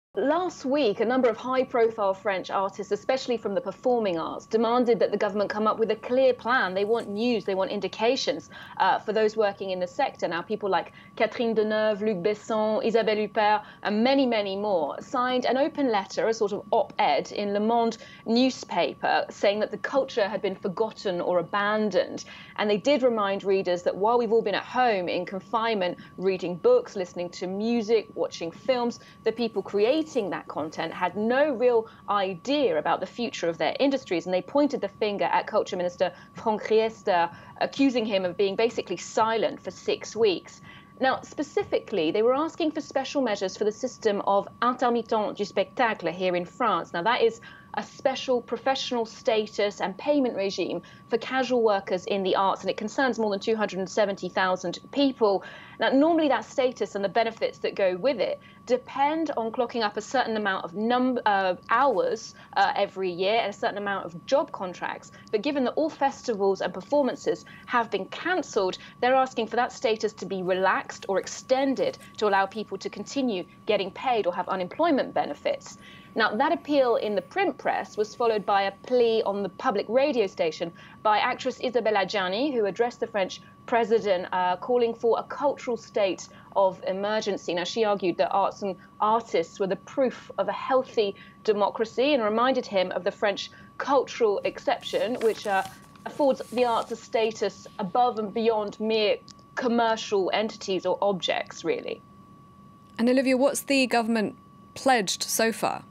Last week, a number of high-profile French artists, especially from the performing arts, demanded that the government come up with a clear plan. They want news, they want indications for those working in the sector. Now, people like Catherine Deneuve, Luc Besson, Isabelle Huppert, and many, many more signed an open letter, a sort of op-ed in Le Monde newspaper, saying that the culture had been forgotten or abandoned. And they did remind readers that while we've all been at home in confinement, reading books, listening to music, watching films, the people creating that content had no real idea about the future of their industries, and they pointed the finger at Culture Minister Franck Riester, accusing him of being basically silent for 6 weeks. Now, specifically, they were asking for special measures for the system of intermittent du spectacle here in France. Now, that is a special professional status and payment regime for casual workers in the arts, and it concerns more than 270,000 people. Now, normally that status and the benefits that go with it depend on clocking up a certain amount of hours every year and a certain amount of job contracts. But given that all festivals and performances have been cancelled, they're asking for that status to be relaxed or extended to allow people to continue getting paid or have unemployment benefits. Now, that appeal in the print press was followed by a plea on the public radio station by actress Isabelle Adjani, who addressed the French president, calling for a cultural state of emergency. Now, she argued that arts and artists were the proof of a healthy democracy and reminded him of the French cultural exception, which affords the arts a status above and beyond mere commercial entities or objects, really. And Olivia, what's the government pledged so far?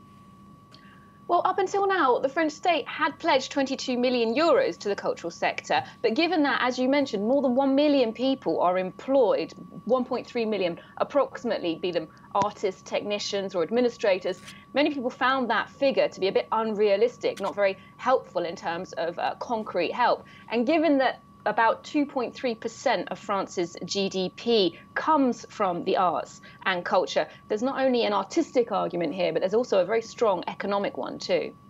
Well, up until now, the French state had pledged 22 million euros to the cultural sector. But given that, as you mentioned, more than 1 million people are employed, 1.3 million approximately, be them artists, technicians or administrators, many people found that figure to be a bit unrealistic, not very helpful in terms of concrete help. And given that about 2.3% of France's GDP comes from the arts and culture, there's not only an artistic argument here, but there's also a very strong economic one too.